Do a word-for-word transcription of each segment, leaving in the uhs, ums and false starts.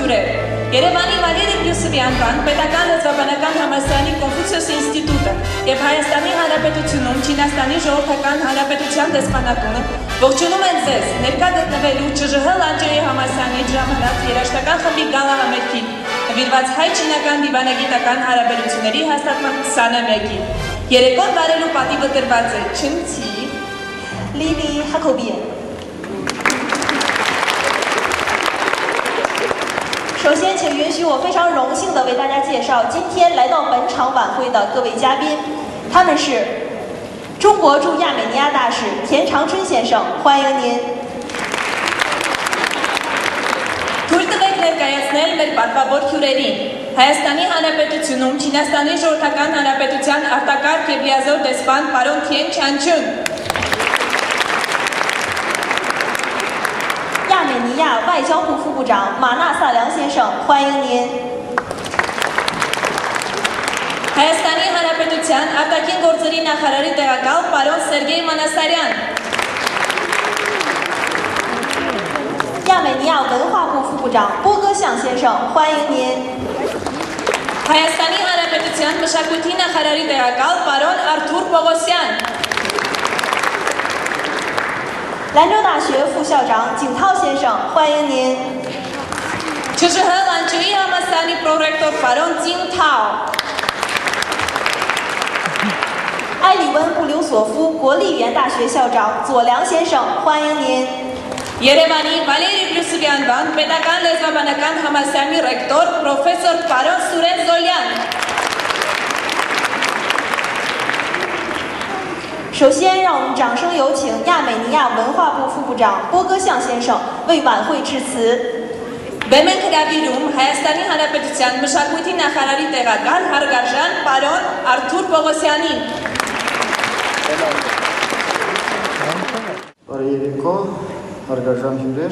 հյուրեր։ Երևանի Վալերի Բյուսովյան պետական լեզվաբանական համալսարանի Կոնֆուցիոս ինստիտուտը եւ Հայաստանի Հանրապետությունում Չինաստանի Ժողովրդական Հանրապետության դեսպանատունը ողջունում են ձեզ ներկա գտնվելու Չ Ժ Հ Լանջոյի համալսարանի ժամանակ երաժշտական խմբի գալահամերգին նվիրված հայ-չինական դիվանագիտական հարաբերությունների հաստատման քսանամյակին։ Երեկոն վարելու պատիվը տրված է Չնցի Լիվի Հակոբիան։ 首先，请允许我非常荣幸地为大家介绍今天来到本场晚会的各位嘉宾，他们是中国驻亚美尼亚大使田长春先生，欢迎您。 Թույլ տվեք ներկայացնել մեր պատվավոր հյուրերին Հայաստանի Հանրապետությունում Չինաստանի Ժողովրդական Հանրապետության արտակարգ և լիազոր դեսպան պարոն Tian Changchun 亚美尼亚外交部副部长马纳萨良先生，欢迎您。 Հայաստանի Հանրապետության արտաքին գործերի նախարարի տեղակալ պարոն Սերգեյ Մանասարյան 亚美尼亚文化部副部长波戈相先生，欢迎您。 Հայաստանի Հանրապետության մշակույթի նախարարի տեղակալ պարոն Artur Poghosyan 兰州大学副校长景涛先生，欢迎您。 Չ Ժ Հ Lanzhou համալսարանի պրոռեկտոր պարոն Jing Tao 埃里温布留索夫国立原大学校长左良先生，欢迎您。 Երևանի Վալերի Բյուսովյան պետական լեզվաբանական համալսարանի ռեկտոր պրոֆեսոր պարոն Սուրեն Զոլյան 首先，让我们掌声有请亚美尼亚文化部副部长波戈相先生为晚会致辞。 Բեմ ենք հրավիրում Հայաստանի Հանրապետության մշակույթի նախարարի տեղակալ հարգարժան պարոն Artur Poghosyanին։ Բարեկո, հարգարժան հյուրեր,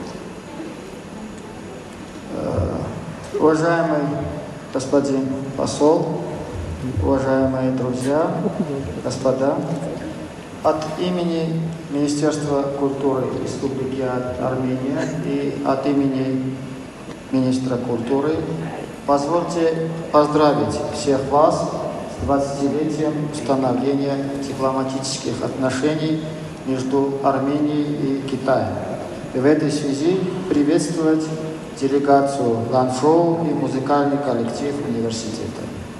уважаемый господин посол, уважаемые друзья, господа, от имени Министерства культуры Республики Армения и от имени министра культуры позвольте поздравить всех вас с двадцатилетием установления дипломатических отношений между Арменией и Китаем. И в этой связи приветствовать делегацию Ланчжоу и музыкальный коллектив университета.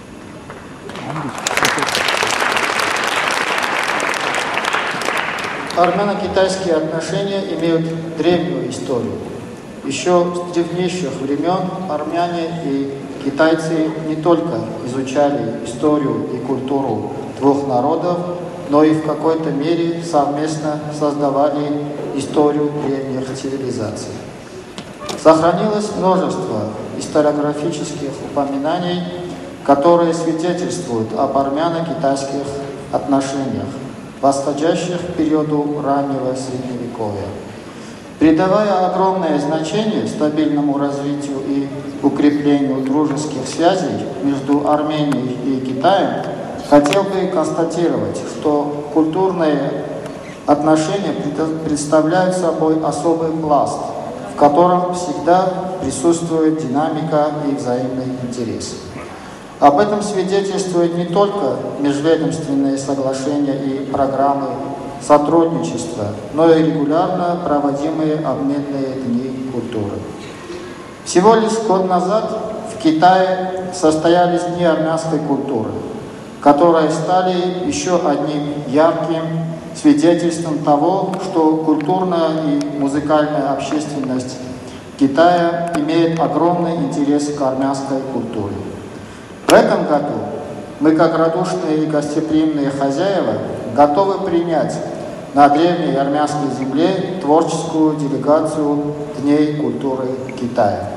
Армяно-китайские отношения имеют древнюю историю. Еще с древнейших времен армяне и китайцы не только изучали историю и культуру двух народов, но и в какой-то мере совместно создавали историю древних цивилизаций. Сохранилось множество историографических упоминаний, которые свидетельствуют об армяно-китайских отношениях, восходящих к периоду раннего Средневековья. Придавая огромное значение стабильному развитию и укреплению дружеских связей между Арменией и Китаем, хотел бы констатировать, что культурные отношения представляют собой особый пласт, в котором всегда присутствует динамика и взаимный интерес. Об этом свидетельствуют не только межведомственные соглашения и программы сотрудничества, но и регулярно проводимые обменные дни культуры. Всего лишь год назад в Китае состоялись Дни армянской культуры, которые стали еще одним ярким свидетельством того, что культурная и музыкальная общественность Китая имеет огромный интерес к армянской культуре. В этом году мы, как радушные и гостеприимные хозяева, готовы принять на древней армянской земле творческую делегацию Дней культуры Китая.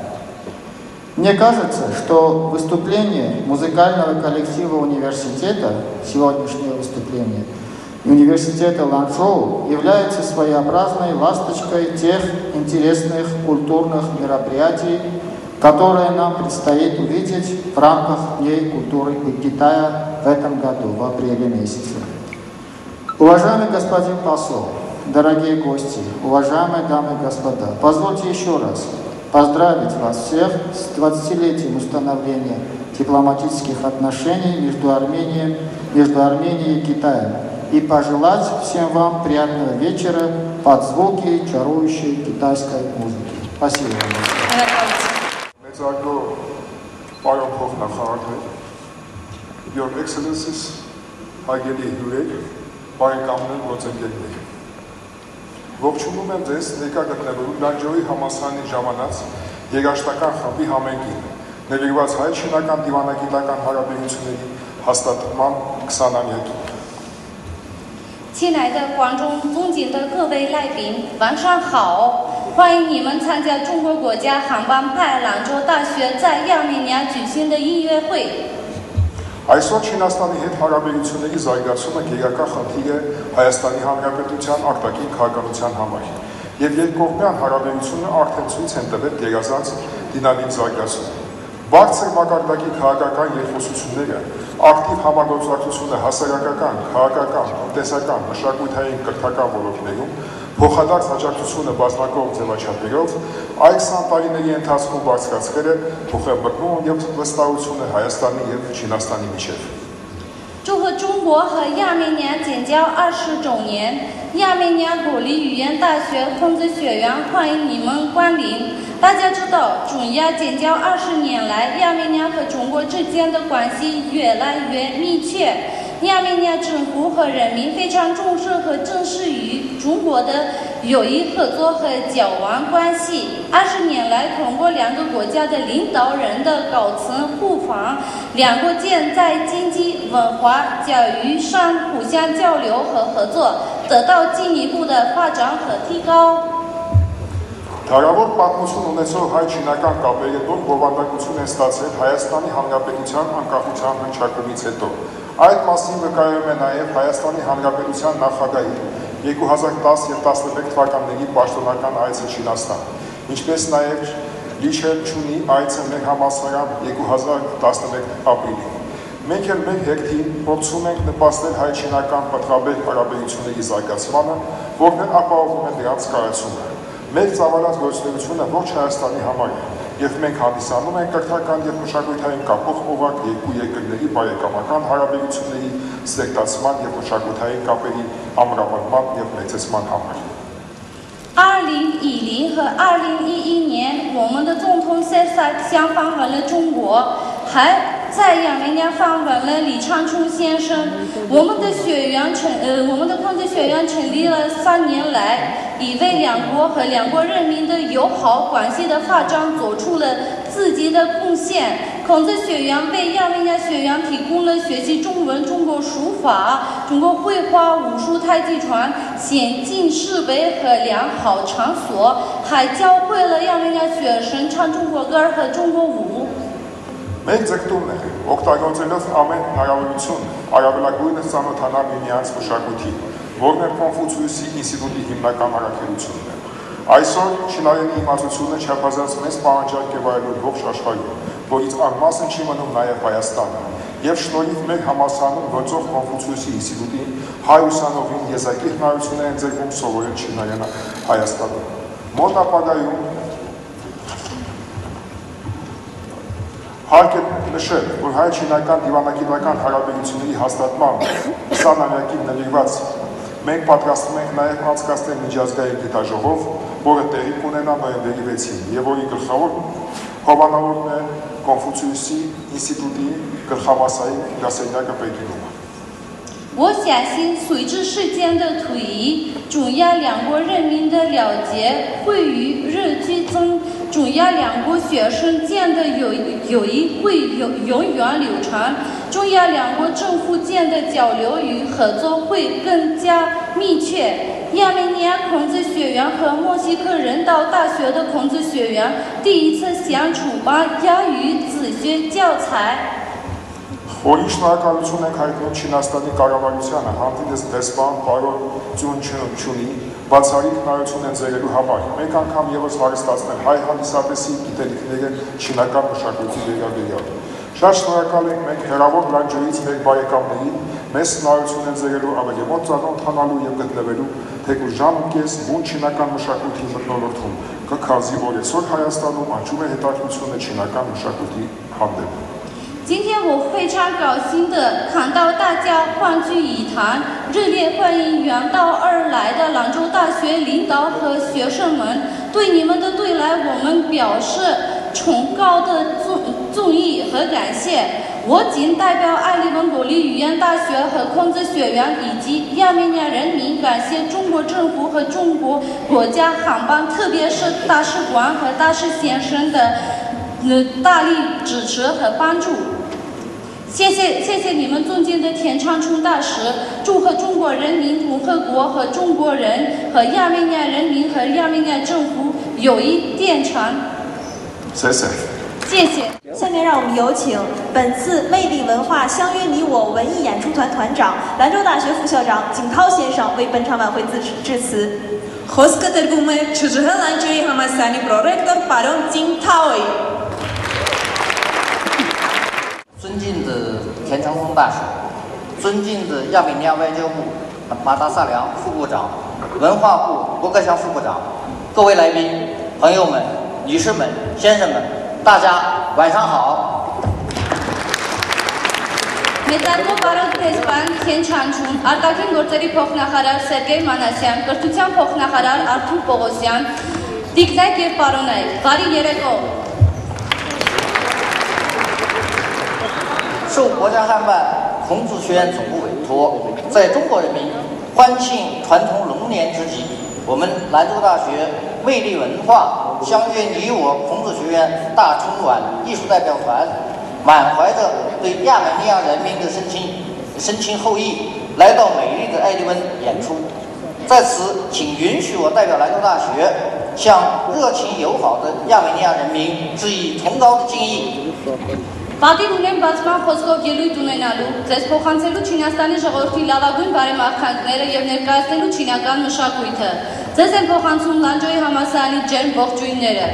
Мне кажется, что выступление музыкального коллектива университета, сегодняшнее выступление, университета Ланчжоу является своеобразной ласточкой тех интересных культурных мероприятий, которые нам предстоит увидеть в рамках Дней культуры Китая в этом году, в апреле месяце. Уважаемый господин посол, дорогие гости, уважаемые дамы и господа, позвольте еще раз поздравить вас всех с двадцатилетием установления дипломатических отношений между Арменией, между Арменией и Китаем и пожелать всем вам приятного вечера под звуки чарующей китайской музыки. Спасибо вам. Your Excellencies, հարգելի հյուրեր, բարեկամներ, գործընկերներ։ Ողջունում եմ ձեզ ներկա գտնվելու Լանջոյի համալսարանի ժամանած երաժշտական խմբի համերգին, նվիրված հայ-չինական դիվանագիտական հարաբերությունների հաստատման քսանամյակին։ 亲爱的观众、尊敬的各位来宾，晚上好！欢迎你们参加中国国家航班派兰州大学在亚美尼亚举行的音乐会。 Այսօր Չինաստանի հետ հարաբերությունների զարգացումը գերակա խնդիր է Հայաստանի Հանրապետության արտաքին քաղաքականության համար, եւ երկկողմյան հարաբերությունը արդեն ցույց են տվել գերազանց դինամիկ զարգացում։ Բարձր մակարդակի քաղաքական երկխոսությունները, ակտիվ համագործակցությունը հասարակական, քաղաքական, տնտեսական, մշակութային, կրթական ոլորտներում, փոխադարձ աջակցությունը բազմակողմ ձևաչափերով այս քսան տարիների ընթացքում բարձրացել է փոխաբերում եւ վստահությունը Հայաստանի եւ Չինաստանի միջեւ։ 祝贺中国和亚美尼亚建交二十周年！亚美尼亚国立语言大学孔子学院欢迎你们光临。大家知道，中亚建交二十年来，亚美尼亚和中国之间的关系越来越密切。 亚美尼亚政府和人民非常重视和重视与中国的友谊合作和交往关系。二十年来，通过两个国家的领导人的高层互访，两国间在经济、文化、教育上互相交流和合作，得到进一步的发展和提高。 Հարավոր պատմություն ունեցող հայ-չինական կապերի նոր բովանդակություն են ստացել Հայաստանի Հանրապետության անկախության հռչակումից հետո։ Այդ մասին վկայում է նաև Հայաստանի Հանրապետության նախագահի երկու հազար տաս եւ տասնմեկ թվականների պաշտոնական այցը Չինաստան, ինչպես նաև Լիչել Չունի այցը մեր համալսարան երկու հազար տասնմեկ ապրիլին։ Մենք էլ մեր հերթին փորձում ենք նպաստել հայ-չինական պատրաբեր հարաբերությունների զարգացմանը, որն էլ ապահովում է դրանց կարացումը։ Մեր ծավալած գործունեությունը ողջ Հայաստանի համար է, եւ մենք հանդիսանում ենք կրթական եւ մշակութային կապող օղակ երկու երկրների բարեկամական հարաբերությունների ստեղծման եւ մշակութային կապերի ամրապնդման եւ մեծացման համար։ 二零一零和二零一一年，我们的总统塞萨相访问了中国，还在亚美尼亚访问了李长春先生。我们的学院成呃，我们的孔子学院成立了三年来，已为两国和两国人民的友好关系的发展做出了自己的贡献。孔子学院为亚美尼亚学院提供了学习中文、中国书法、中国绘画、武术、太极拳先进设备和良好场所，还教会了亚美尼亚学生唱中国歌和中国舞。 Մենք ձգտում ենք օգտագործելով ամեն հնարավորություն արաբելագույնը ծանոթանալ միմյանց մշակույթին, որն է Կոնֆուցիուսի ինստիտուտի հիմնական առաքելությունն է։ Այսօր չինարենի իմացությունը չափազանց մեծ պահանջարկ է վայելում ողջ աշխարհում, որից անմասն չի մնում նաև Հայաստանը, եւ շնորհիվ մեր համալսարանում գործող Կոնֆուցիուսի ինստիտուտի հայ ուսանողին եզակի հնարավորություն է ընձեռվում սովորել չինարենը Հայաստանում։ Մոտ ապագայում Հարկ է նշել, որ հայ-չինական դիվանագիտական հարաբերությունների հաստատման քսանամյակին նվիրված մենք պատրաստում ենք նաև անցկացնել միջազգային գիտաժողով, որը տեղի կունենա նոյեմբերի վեցին, եւ որի գլխավոր հովանավորն է Կոնֆուցիուսի ինստիտուտի գլխամասային գրասենյակը Պեկինում։ 我相信，随着时间的推移，中亚两国人民的了解会与日俱增，中亚两国学生间的友友谊会永永远流传，中亚两国政府间的交流与合作会更加密切。亚美尼亚孔子学院和墨西哥人道大学的孔子学院第一次相出版亚语自学教材。 Որի շնորհակալություն ենք հայտնում Չինաստանի կառավարությանը հանդիպես դեսպան պարոն Tian Changchunի բացառիկ հնարավորություն են ձեռելու համար։ Մեկ անգամ եւս հարստացնել հայ հանդիսատեսի գիտելիքները չինական մշակույթի վերաբերյալ։ Շատ շնորհակալ ենք մենք հերավոր Լանջոյից մեր բարեկամներին մեծ հնարավորություն են ձեռելու ավելի մոտ ծանոթանալու եւ գտնվելու թեկուզ ժամ ու կես բուն չինական մշակույթի մթնոլորտում, կքազի, որ այսօր Հայաստանում աճում է հետաքրքրությունը չինական մշակույթի հանդեպ։ 今天我非常高兴地看到大家欢聚一堂，热烈欢迎远道而来的兰州大学领导和学生们。对你们的对来，我们表示崇高的敬敬意和感谢。我谨代表爱丽文国立语言大学和孔子学院以及亚美尼亚人民，感谢中国政府和中国国家航班，特别是大使馆和大使先生的呃大力支持和帮助。谢谢谢谢你们尊敬的田长春大使，祝贺中国人民共和国和中国人和亚美尼亚人民和亚美尼亚政府友谊绵长。 谢谢。 谢谢。 下面让我们有请本次魅力文化相约你我文艺演出团团长、兰州大学副校长景涛先生为本场晚会致致辞。 Խոսքը տրվում է ՉԺՀ Lanzhou համալսարանի պրոռեկտոր պարոն Jing Tao-ի։ 尊敬的田长春大使，尊敬的亚美尼亚外交部马达萨良副部长，文化部博格祥副部长，各位来宾、朋友们、女士们、先生们，大家晚上好。 Մեծարգո պարոն Թեզբան Tian Changchun, արտաքին գործերի փոխնախարար Սերգեյ Մանասյան, կրթության փոխնախարար Artur Poghosyan, տիկնայք եւ պարոնայք, բարի երեկո։ 受国家汉办孔子学院总部委托，在中国人民欢庆传统龙年之际，我们兰州大学魅力文化相约你我孔子学院大春晚艺术代表团，满怀着对亚美尼亚人民的深情深情厚谊，来到美丽的爱丽温演出。在此，请允许我代表兰州大学，向热情友好的亚美尼亚人民致以崇高的敬意。 Պատիվ ունեմ բացման խոսքով ելույթ ունենալու, ձեզ փոխանցելու Չինաստանի ժողովրդի լավագույն բարեմաղթանքները եւ ներկայացնելու չինական մշակույթը։ Ձեզ են փոխանցում Լանջոյի համալսարանի ջերմ ողջույնները։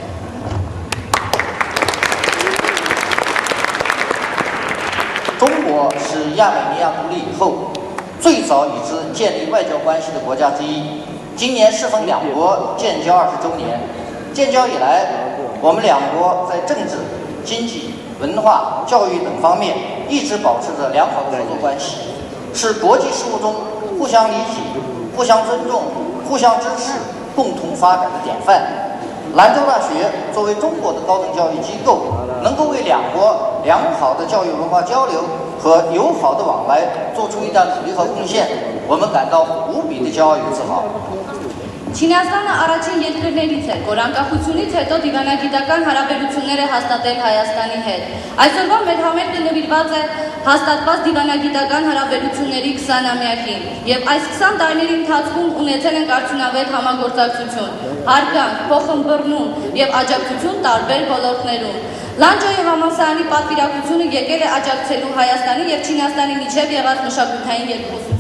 中国是亚美尼亚独立以后最早与之建立外交关系的国家之一。今年适逢两国建交二十周年，建交以来，我们两国在政治、经济、 文化、教育等方面一直保持着良好的合作关系，是国际事务中互相理解、互相尊重、互相支持、共同发展的典范。兰州大学作为中国的高等教育机构，能够为两国良好的教育文化交流和友好的往来做出一点努力和贡献，我们感到无比的骄傲与自豪。 Չինաստանը առաջին երկրներից է, որ անկախությունից հետո դիվանագիտական հարաբերություններ է հաստատել Հայաստանի հետ։ Այսօրվա մեր համերգը նվիրված է հաստատված դիվանագիտական հարաբերությունների քսանամյակին, եւ այս քսան տարիների ընթացքում ունեցել ենք արդյունավետ համագործակցություն, հարգանք, փոխըմբռնում եւ աջակցություն տարբեր ոլորտներում։ Լանջոյի համալսարանի պատվիրակությունը եկել է աջակցելու Հայաստանի եւ Չինաստանի միջև եղած մշակութային երկխոսությունը։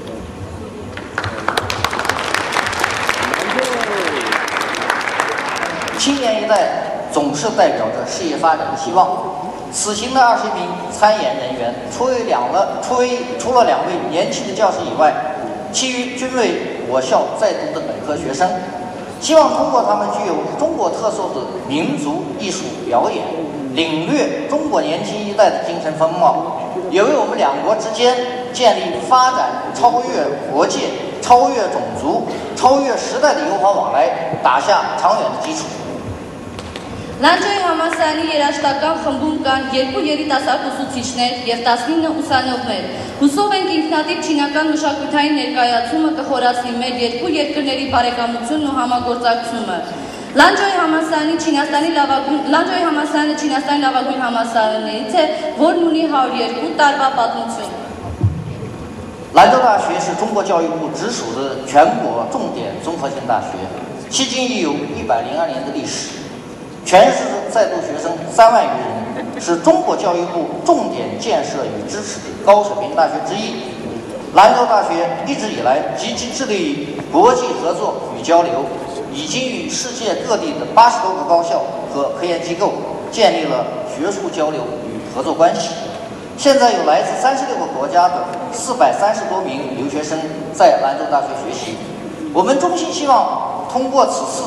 青年一代总是代表着事业发展的希望。此行的二十名参演人员，除为两了，除为除了两位年轻的教师以外，其余均为我校在读的本科学生。希望通过他们具有中国特色的民族艺术表演，领略中国年轻一代的精神风貌，也为我们两国之间建立发展超越国界、超越种族、超越时代的友好往来打下长远的基础。 Լանջոյի համալսարանի երաժշտական խմբում կան երկու երիտասարդ ուսուցիչներ եւ տասնինը ուսանողներ։ Հուսով ենք ինքնատիպ չինական մշակութային ներկայացումը կխորացնի մեր երկու երկրների բարեկամությունն ու համագործակցությունը։ Լանջոյի համալսարանի Չինաստանի լավագույն Լանջոյի համալսարանը Չինաստանի լավագույն համալսարաններից է, որն ունի հարյուր երկու տարվա պատմություն։ 兰州大学是中国教育部直属的全国重点综合性大学，迄今已有一百零二年的历史。 全市在读学生三万余人，是中国教育部重点建设与支持的高水平大学之一。兰州大学一直以来积极致力于国际合作与交流，已经与世界各地的八十多个高校和科研机构建立了学术交流与合作关系。现在有来自三十六个国家的四百三十多名留学生在兰州大学学习。我们衷心希望通过此次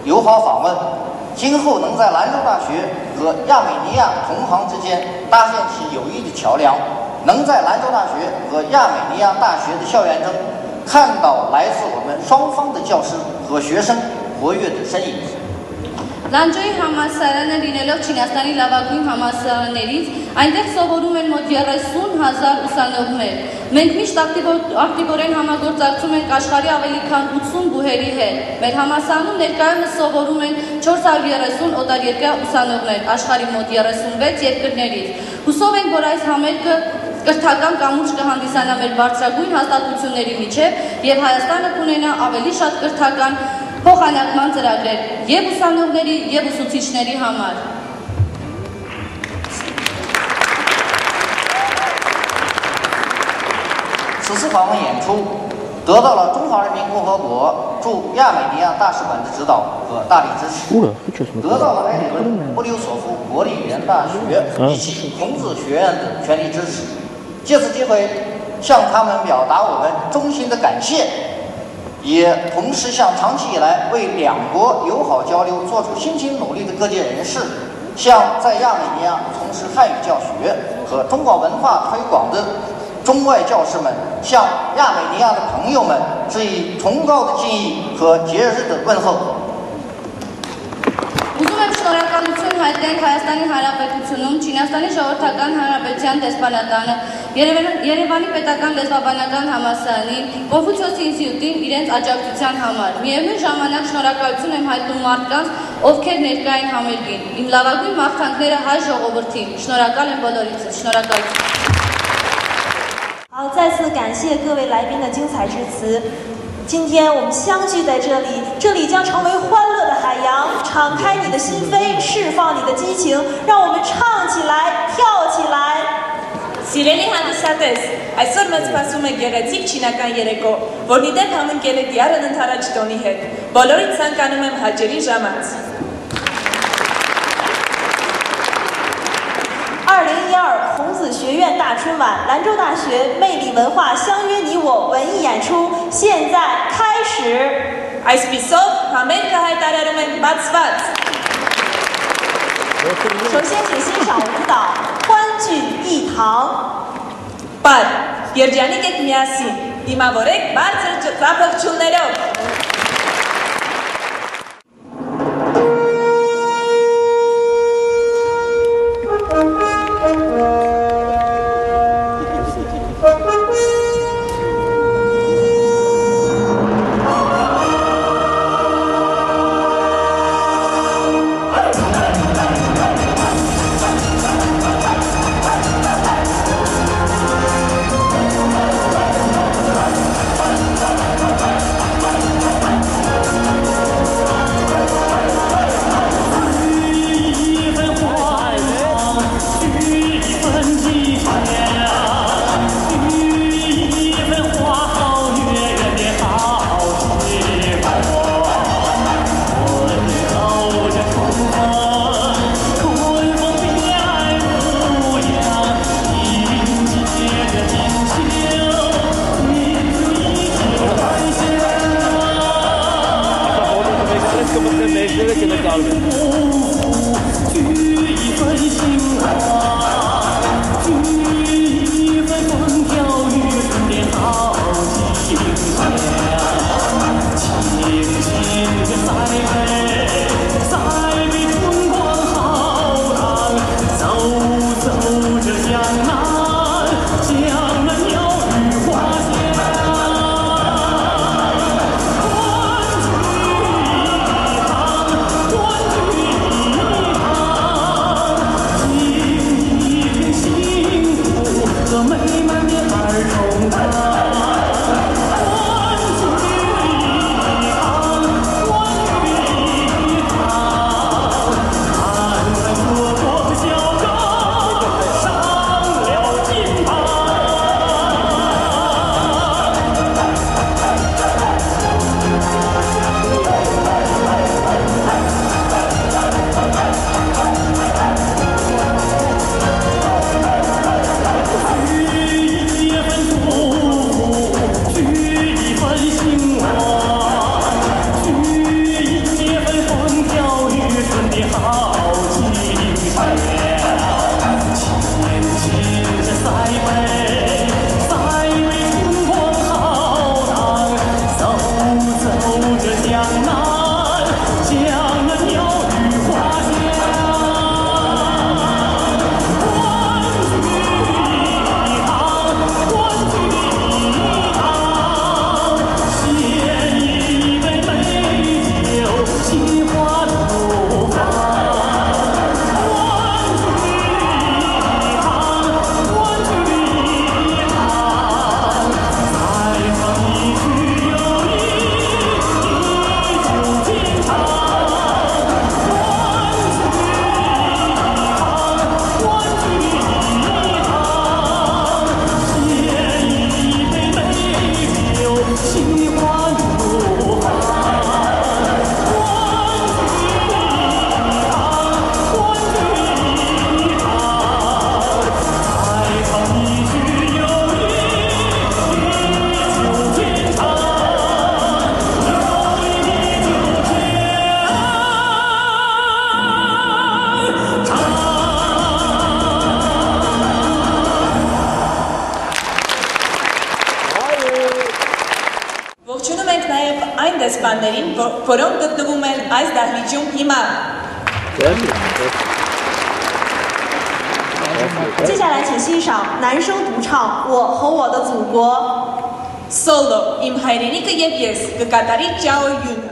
友好访问，今后能在兰州大学和亚美尼亚同行之间搭建起友谊的桥梁，能在兰州大学和亚美尼亚大学的校园中看到来自我们双方的教师和学生活跃的身影。 Lanzhou-ի համալսարանը լինելով Չինաստանի լավագույն համալսարաններից, այնտեղ սովորում են մոտ երեսուն հազար ուսանողներ։ Մենք միշտ ակտիվորեն համագործակցում ենք աշխարհի ավելի քան ութսուն բուհերի հետ։ Մեր համալսարանում ներկայումս սովորում են չորս հարյուր երեսուն օտարերկրյա ուսանողներ աշխարհի մոտ երեսունվեց երկրներից։ Հուսով ենք, որ այս համերգը կրթական կամուրջ կհանդիսանա մեր բարձրագույն հաստատությունների միջև եւ Հայաստանը կունենա ավելի շատ կրթական փոխանակման ծրագրեր եւ ուսանողների եւ ուսուցիչների համար։ 此次访问演出得到了中华人民共和国驻亚美尼亚大使馆的指导和大力支持，得到了埃里文布留索夫国立语言大学以及孔子学院的全力支持。借此机会，向他们表达我们衷心的感谢。 也同时向长期以来为两国友好交流做出辛勤努力的各界人士，向在亚美尼亚从事汉语教学和中国文化推广的中外教师们，向亚美尼亚的朋友们致以崇高的敬意和节日的问候。 Ուզում եմ շնորհակալություն հայտնել Հայաստանի Հանրապետությունում Չինաստանի Ժողովրդական Հանրապետության դեսպանատանը, Երևանի Պետական Լեզվաբանական Համալսարանին, Կոնֆուցիոսի ինստիտուտին իրենց աջակցության համար։ Միևնույն ժամանակ շնորհակալություն եմ հայտնում մարդկանց, ովքեր ներկա են համերգին։ Իմ լավագույն մաղթանքները հայ ժողովրդին։ Շնորհակալ եմ բոլորիցս։ Շնորհակալություն։ 好，再次感谢各位来宾的精彩致辞。 今天我们相聚在这里，这里将成为欢乐的海洋。敞开你的心扉，释放你的激情，让我们唱起来，跳起来。 Սիրելի հանդիսատես, այսօր մեզ սպասում է գեղեցիկ չինական երեկո, որն ի դեպ համընկել է դիարն ընթരാճ տոնի հետ։ Բոլորիդ ցանկանում եմ հաճելի ժամանց։ 二零一二孔子学院大春晚，兰州大学魅力文化相约你我文艺演出现在开始。 Այսպիսով համերգը հայտարարում ենք բացված։ 首先，请欣赏舞蹈《欢聚一堂》。 Պար, երջանիկ եք միասին, դիմավորեք բարձր ծափողջուններով։ դեսպաններին, որոնք գտնվում են այս դահլիճում հիմա։ 接下来，请欣赏男声独唱《我和我的祖国》。 Solo, im հայրենիքը եւ ես կկատարի ճաոյյունը։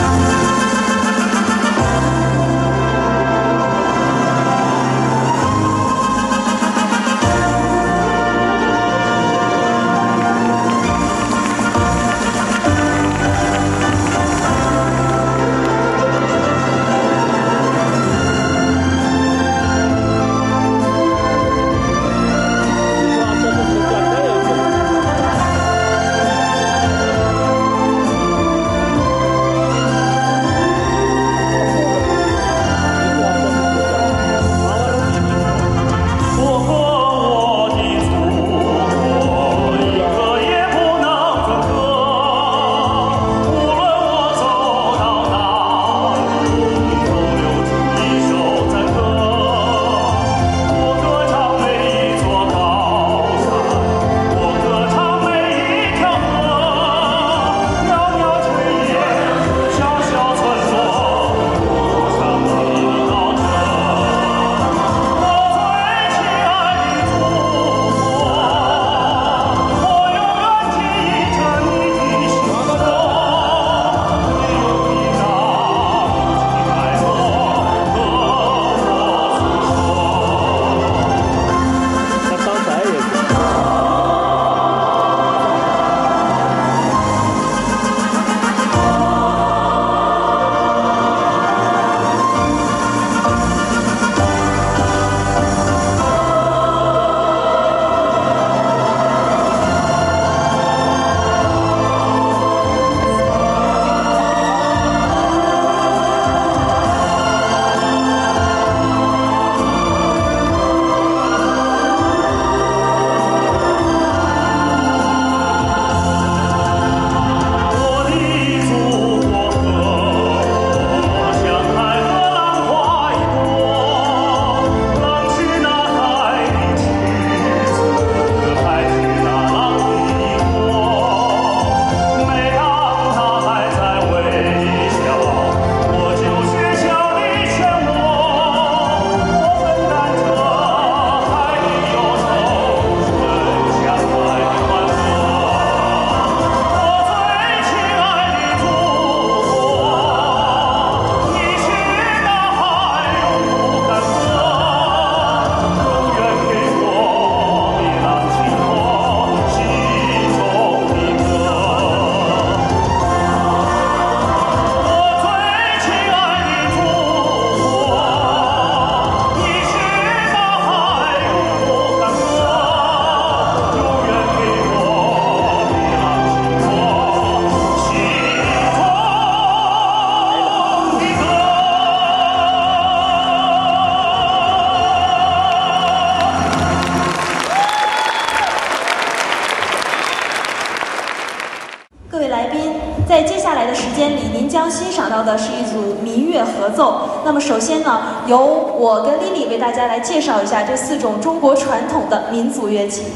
在接下来的时间里，您将欣赏到的是一组民乐合奏。那么首先呢，由我跟 Lily 为大家来介绍一下这四种中国传统的民族乐器。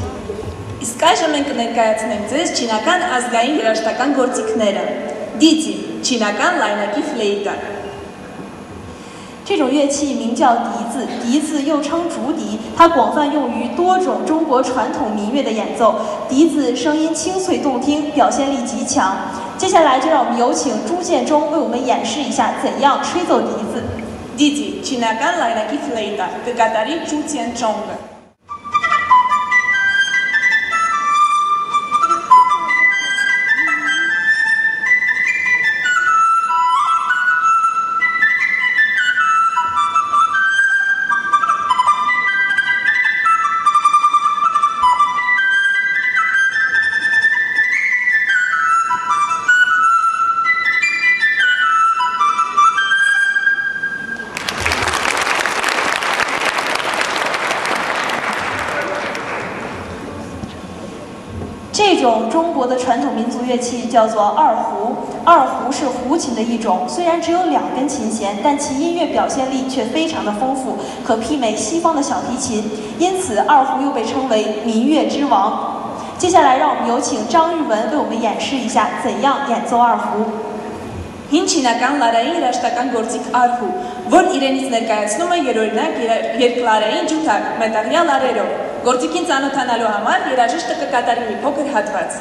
Իսկ այժմ մենք կներկայացնենք ձեզ չինական ազգային երաժշտական գործիքները՝ դիցի, չինական լայնակի ֆլեյտա。 这种乐器名叫笛子，笛子又称竹笛，它广泛用于多种中国传统民乐的演奏。笛子声音清脆动听，表现力极强。接下来就让我们有请朱建中为我们演示一下怎样吹奏笛子。 Դիցի, չինական լայնակի ֆլեյտա, կկատարի Tian Changchun。 这种中国的传统民族乐器叫做二胡，二胡是胡琴的一种，虽然只有两根琴弦，但其音乐表现力却非常的丰富，可媲美西方的小提琴，因此二胡又被称为民乐之王。接下来让我们有请张玉文为我们演示一下怎样演奏二胡。 Հին չինական լարային երաժշտական գործիք արհու, որ իրենից ներկայացնում է երօրինակ երկլարային ջութակ մետաղյա լարերով։ Գործիքին ծանոթանալու համար երաժիշտը կկատարի մի փոքր հատված։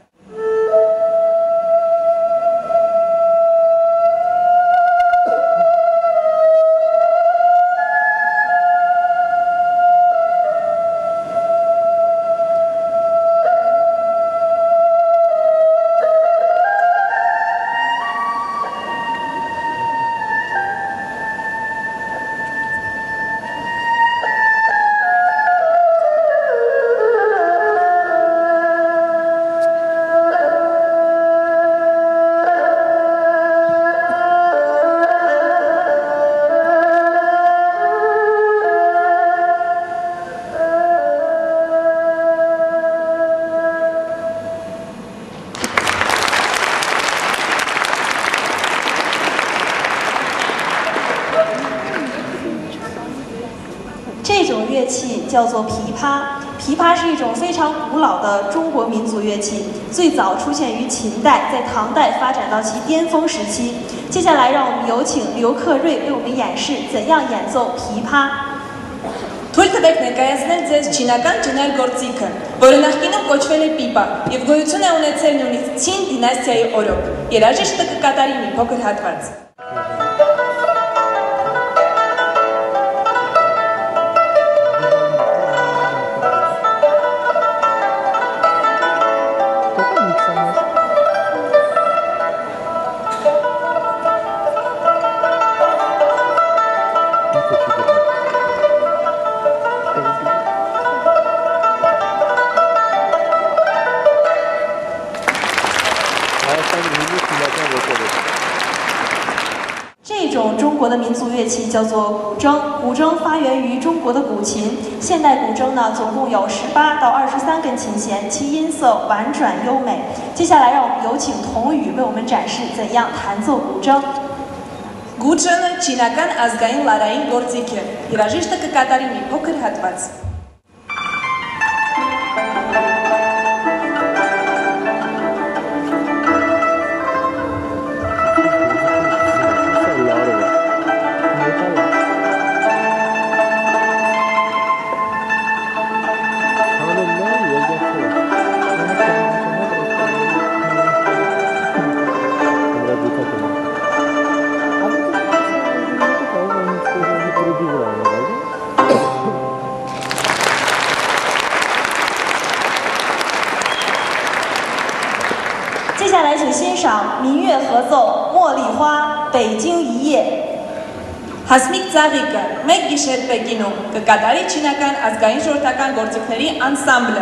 这种乐器叫做琵琶，琵琶是一种非常古老的中国民族乐器，最早出现于秦代，在唐代发展到其巅峰时期。接下来，让我们有请刘克瑞为我们演示怎样演奏琵琶。 Թույլ տվեք ներկայացնել ձեզ չինական ջներ գործիքը, որը նախկինում կոչվել է պիպա եւ գոյություն է ունեցել նույնիսկ Ցին դինաստիայի օրոք։ Երաժիշտը կկատարի մի փոքր հատված։ 这种中国的民族乐器叫做古筝，古筝发源于中国的古琴。现代古筝呢，总共有十八到二十三根琴弦，其音色婉转优美。接下来，让我们有请童宇为我们展示怎样弹奏古筝。 Գուրջանը չինական ազգային լարային գործիք է։ Երաժիշտը կկատարի մի փոքր հատված։ Հասմիկ ծաղիկը մեկ գիշեր Պեկինում կկատարի չինական ազգային ժողովրդական գործիքների անսամբլը։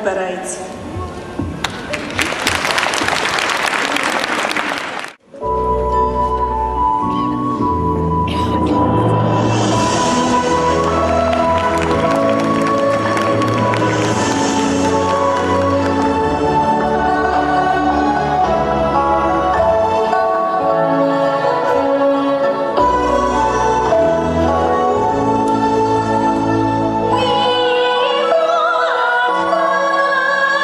օպերայից։ Thank you.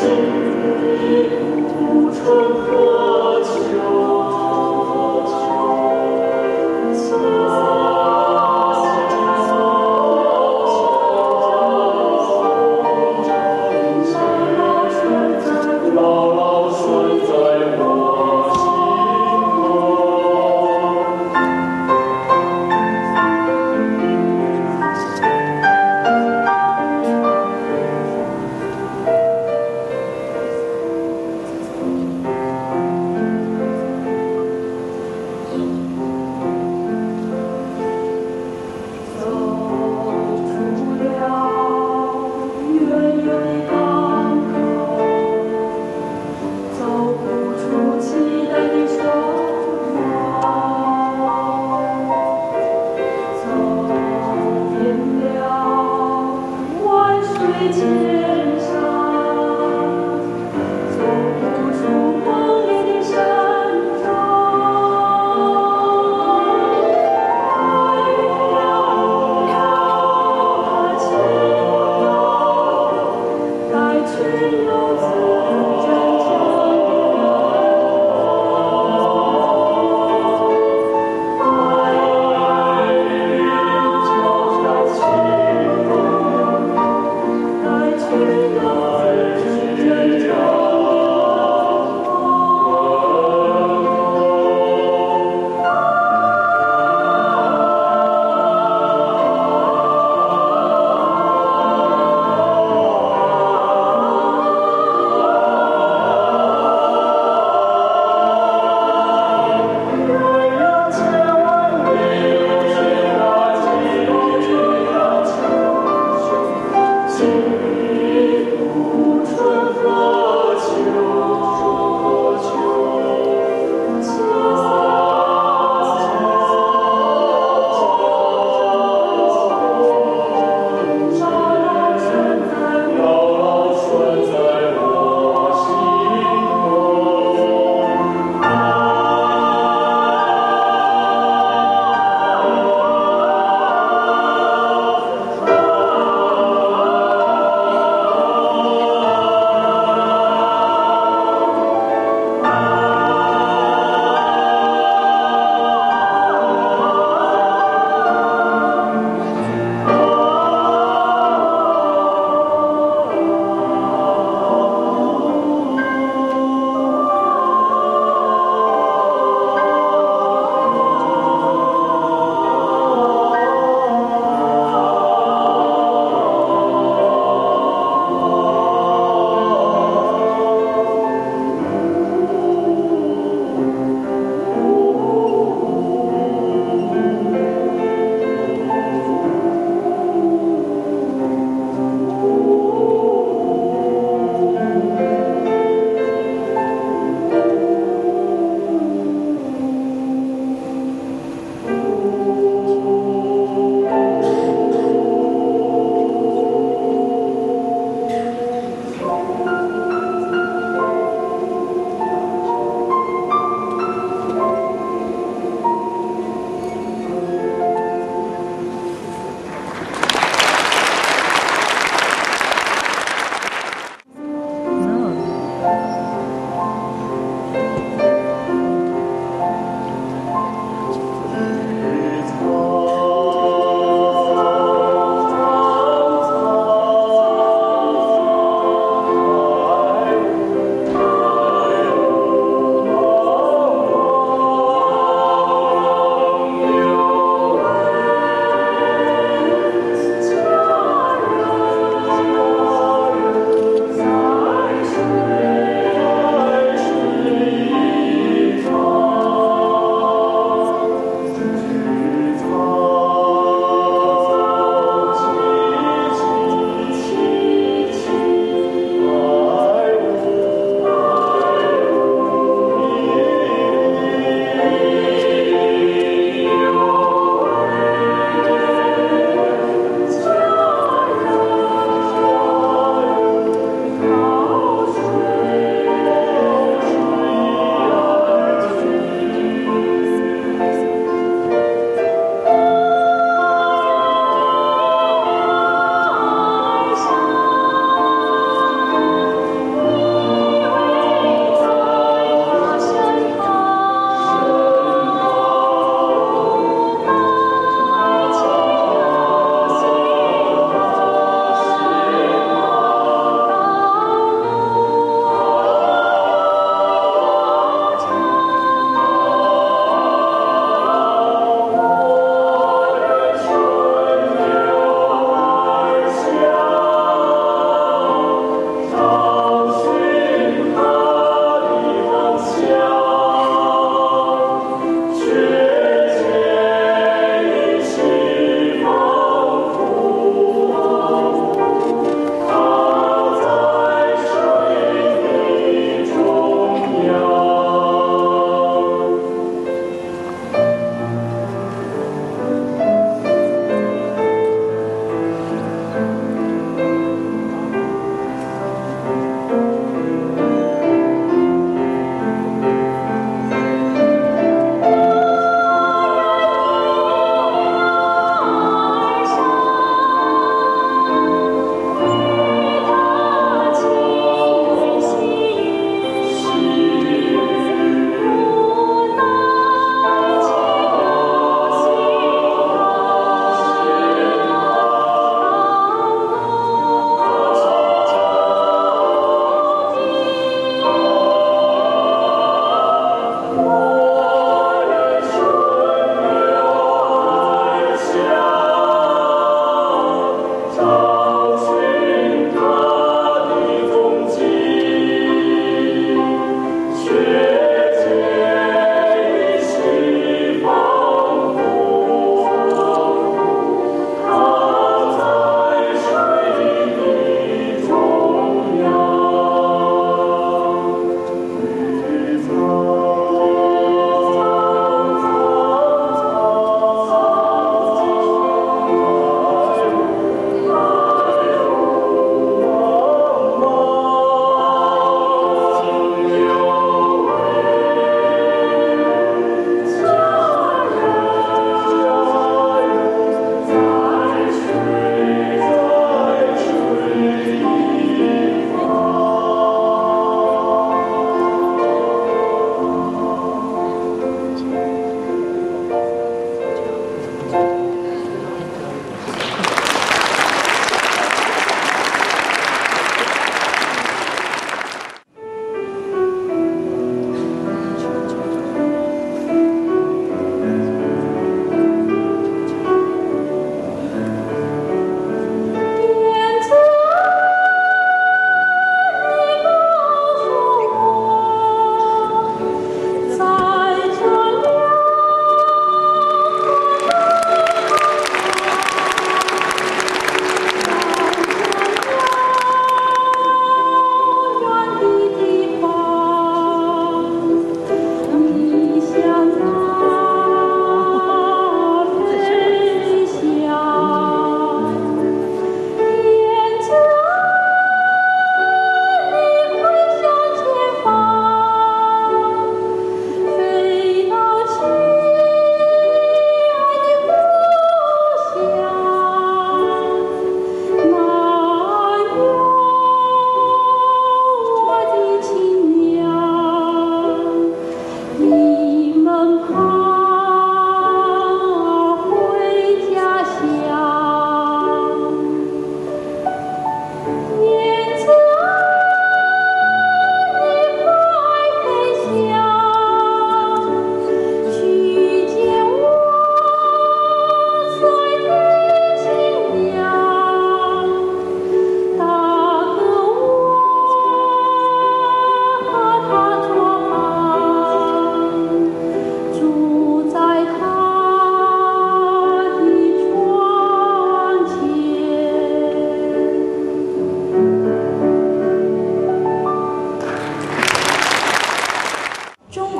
Thank you.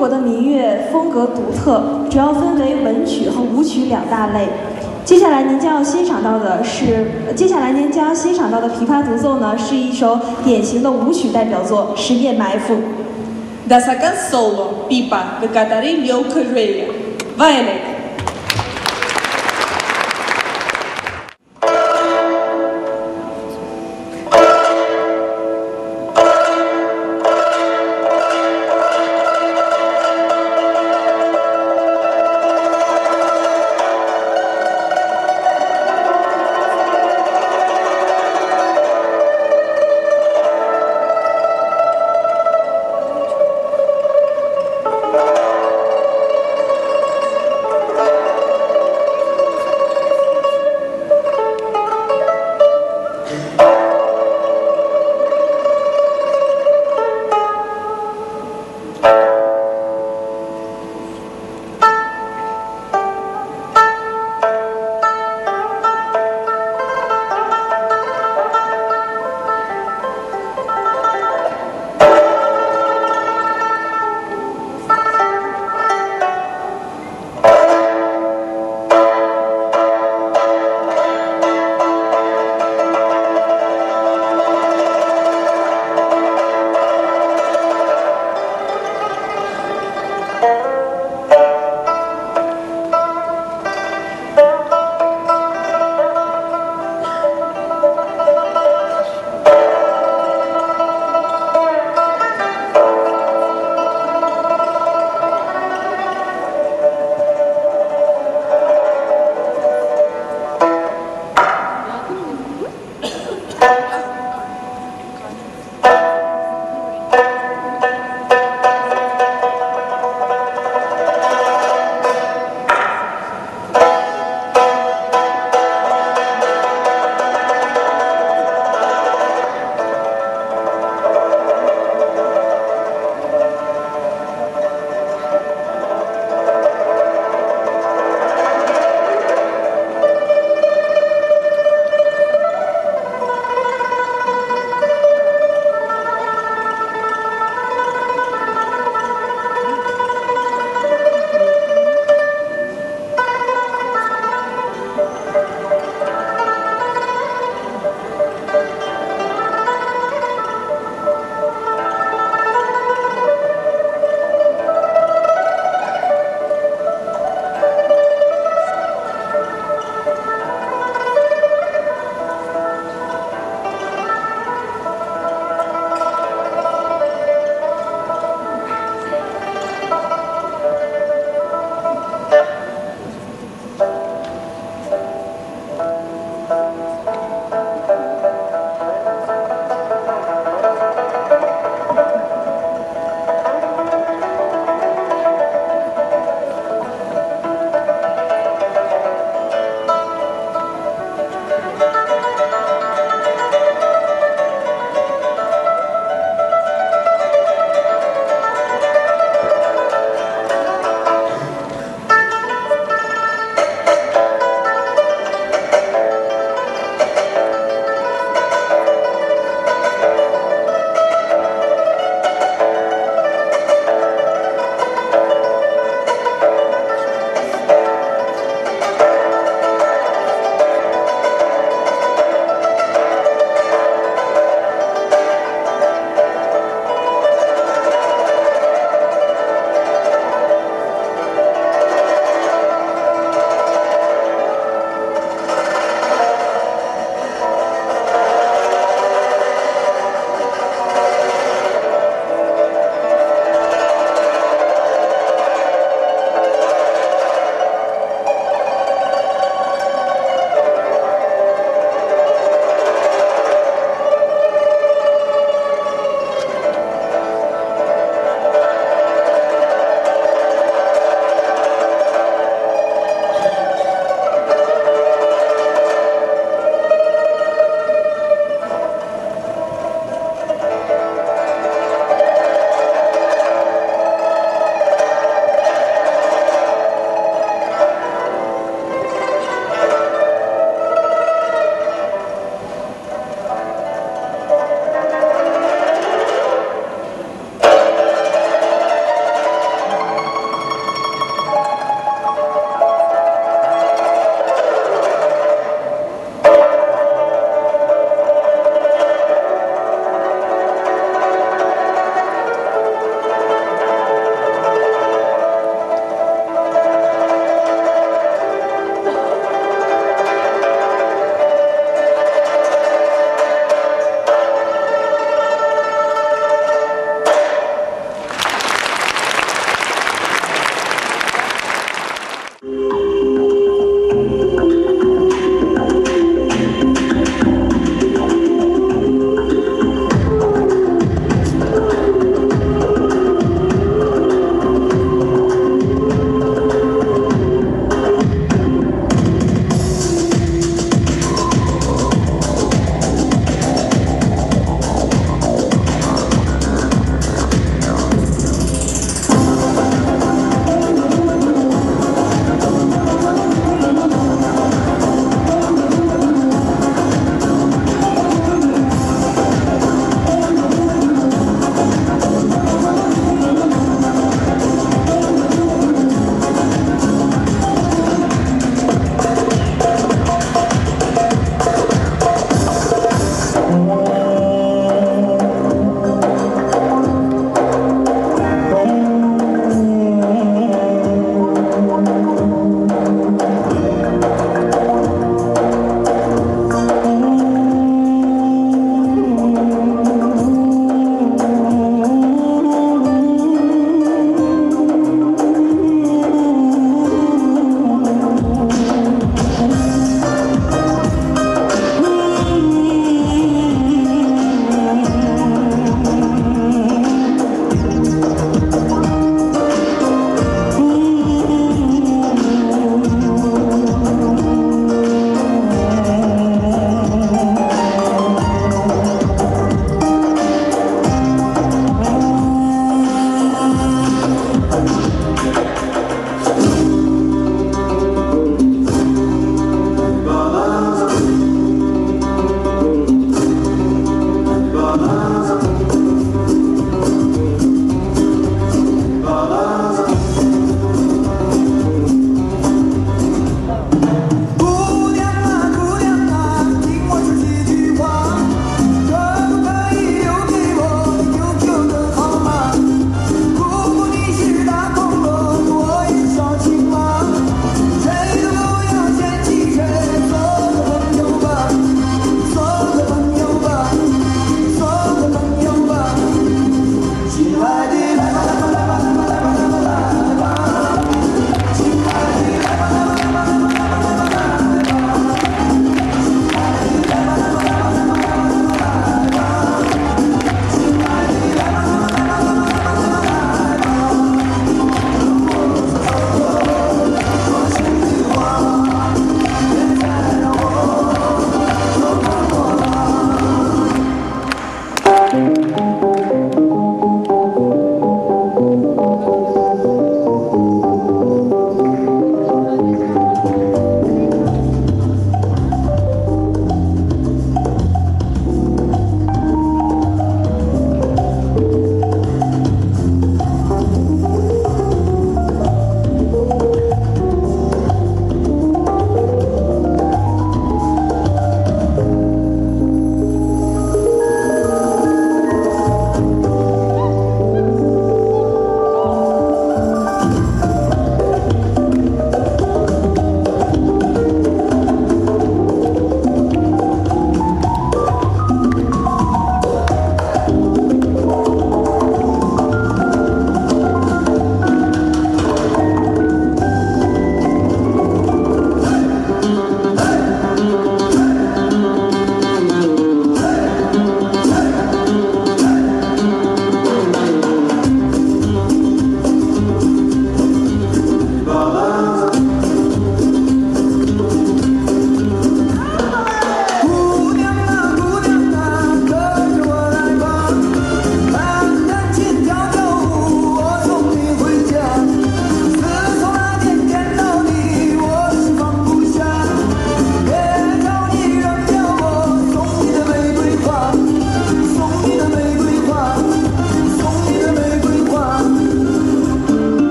国的民乐风格独特，主要分为文曲和舞曲两大类。接下来您将要欣赏到的是，接下来您将要欣赏到的琵琶独奏呢，是一首典型的舞曲代表作《十面埋伏》。 Դասական սոլո, պիպա, կկատարի Լյոքը Ռեյը, վայելեք։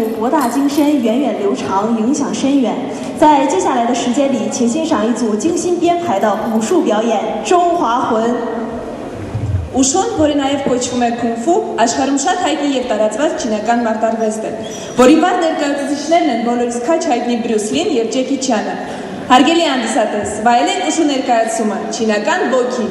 术博大精深、源远流长、影响深远。在接下来的时间里，请欣赏一组精心编排的武术表演《中华魂》。 Ուշոն, որը նաև կոչվում է քունֆու, աշխարհում շատ հայտնի եւ տարածված չինական մարտարվեստ է, որի վառ ներկայացուցիչներն են բոլորիս քաչ հայտնի Բրյուս Լին եւ Ջեկի Չանը։ Հարգելի հանդիսատես, վայելենք ուշու ներկայացումը՝ չինական ոգի։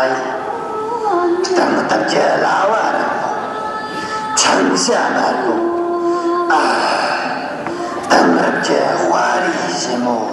来，等等这老啊，城下来路啊，等等这华丽什么？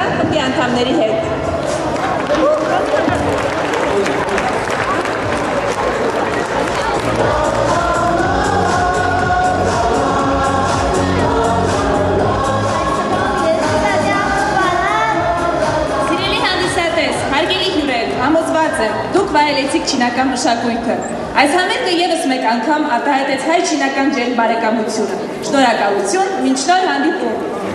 խմբի անդամների հետ։ Համոզված եմ, դուք վայելեցիք չինական մշակույթը։ Այս համերգը ևս մեկ անգամ արտահայտեց հայ-չինական ջերմ բարեկամությունը։ Շնորհակալություն, մինչ նոր հանդիպում։